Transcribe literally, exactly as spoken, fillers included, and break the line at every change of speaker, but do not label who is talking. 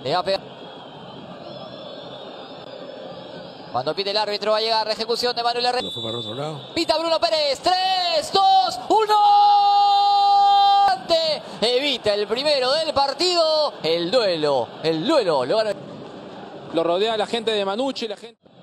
Le va a pegar. Cuando pide el árbitro va a llegar la ejecución de Manuel Herrera.
Fue para otro lado.
Pita Bruno Pérez. tres, dos, uno. Evita el primero del partido. El duelo. El duelo. Lo,
lo rodea la gente de Manucci, la gente...